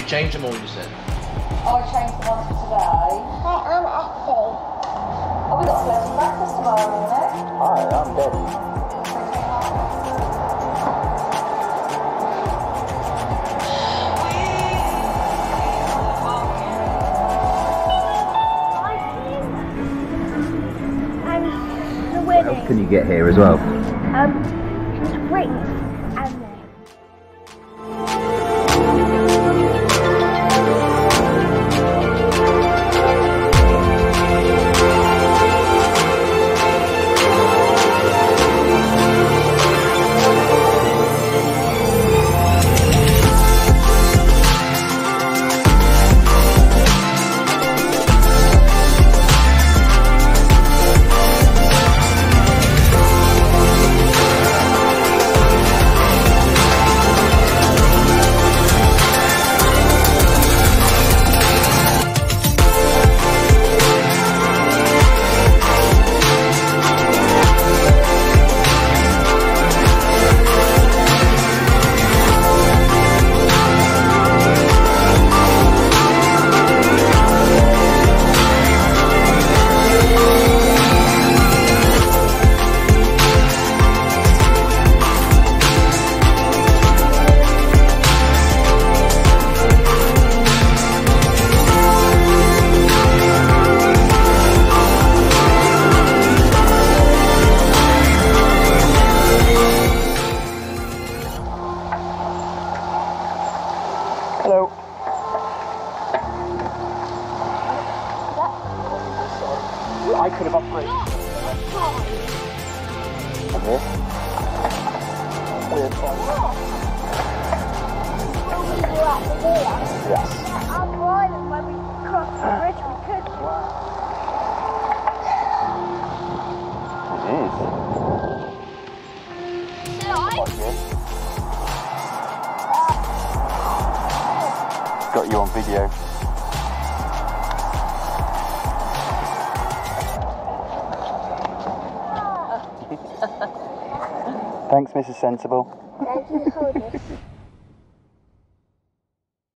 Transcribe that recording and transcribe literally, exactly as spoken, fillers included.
you changed them all, you said? I changed the ones for today. Oh, I'm apple. Oh, we got to go to breakfast tomorrow, isn't it? Hi, I'm dead. What else can you get here as well? Um, drinks and then. Hello. I could have upgraded. And here? Weird fun. Yes. I'm riding when we cross the bridge, we could. It is. Got you on video. Thanks, Missus Sensible. Thank you for this.